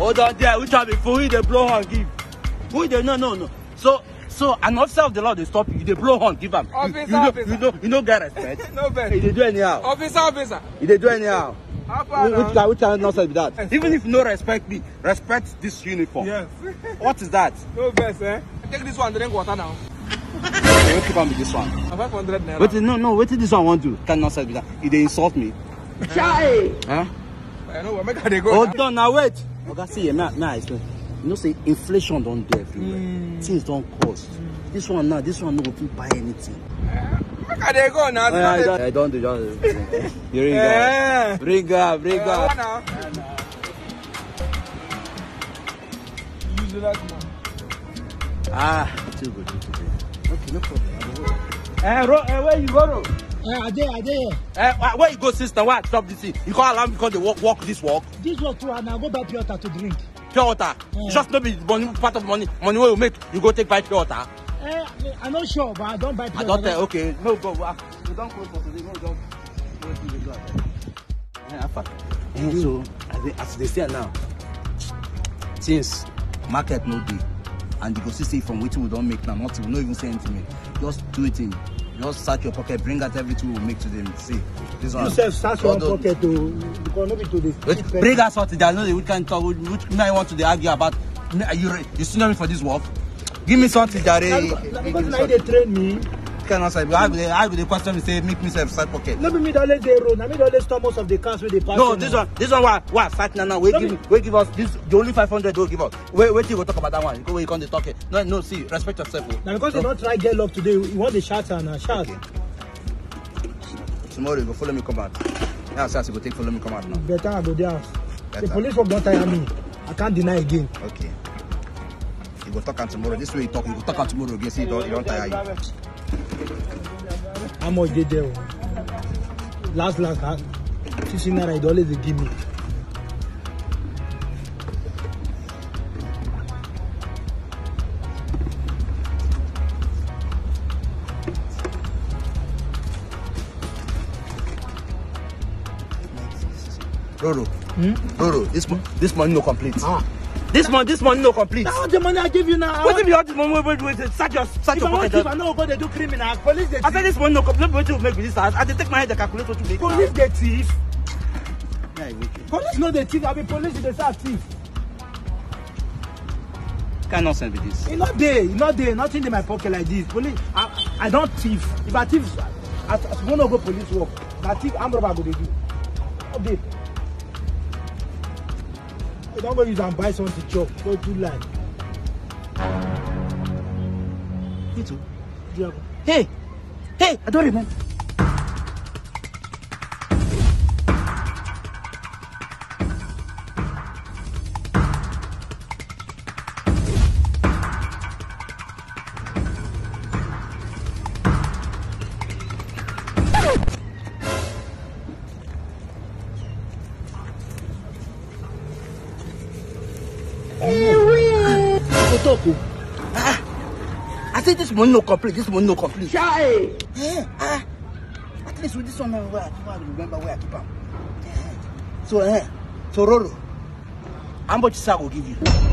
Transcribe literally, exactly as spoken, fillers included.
Hold on there. Which one be for who they blow horn give? Who they no no no. So so an officer of the law they stop you. They blow horn give them. Officer, you, you know, officer. You know you know get respect. No bet. Hey, they do anyhow. Officer, officer. They do anyhow. How far Which, which kind which kind of nonsense be that? Yes. Even if you no respect me, respect this uniform. Yes. What is that? No best, eh? Take this one, drink water now. Okay, keep on with this one. five hundred naira. Wait, no, no, what did this one want to? Can nonsense be that? If they insult me. Chai! Huh? I know, make they go. Hold on, now wait. Okay, see, yeah, may I explain? You know, say inflation don't do everywhere. Mm. Things don't cost. Mm. This one now, this one no go buy anything. Make they go now. I, I, don't, I don't do just. You ring up, bring up, bring up. Use that one. Ah, too good, too good. Okay, no problem. Eh, ro, eh, where you go, ro? Eh, I dey, I dey. Eh, where you go, sister? Why stop this thing? You can't allow me because they walk, walk this walk. This walk too, and I go buy pure water to drink. Pure water. Yeah. Just maybe money, part of money, money where you make, you go take buy pure water. Eh, I'm not sure, but I don't buy pure I don't water. tell. Okay, no go. Uh, we don't close for today. No go. Yeah, mm. So as they say now, since market no day, and you go see say from waiting we don't make now, nothing. We don't even say anything. Just do it in. Just search your pocket, bring out everything we will make to them. See, this one. You say search your pocket to because no be to this. Bring us out there. I know we can talk. Which me I want to argue about. You you still know me for this work? Give me something, Jare. Because now they train me. Cannot say. I will. I will. The question is say make myself side pocket. No be me always dey road. Na me always stop most of the cars where they pass. No, this one. This one. What? What? Start now. Now. We give. We give us this. The only five hundred. Don't give us. Wait. Wait till we talk about that one. Go where you can't talk it. No. No. See. Respect yourself. Now because they don't try get luck today. You want the shots and uh, shots. Okay. Tomorrow you go follow me come out. Yeah, so you go take follow me come out now. Better I go there. The police work don't tire me. I can't deny again. Okay. You go talk on tomorrow. This way you talk. You go talk on tomorrow again. See, you don't, you don't tire you. How much they there? Last last, fifty naira. It always they give me. Roro, Hmm? Roro, this this money no complete. Ah. This money, this money no complete. Now the money I give you now. What if you have this money? Wait, wait, wait. Search your, search If your I want pocket. to, I know go they do criminal. Police they I said thief. this money no complete. Wait till we make with this house. I dey take my head to calculate what to make. Police they thief. Yeah, you wicked. Police no they thief. I mean police they say thief. Can't nonsense with this. E not there, e not there. Nothing in my pocket like this. Police, I, I don't thief. If I thief, I, I won't go police work. If I thief, I'm robber go they do. Not there. You don't go use and buy something to chop. Don't do like. Me too. Yeah. Hey, hey, I don't remember. Ah, I said this money no complete. This money no complete. Chai. Yeah, ah, at least with this one, where I keep on remember where I keep on. Yeah. So, eh, so Roro, how much I will give you?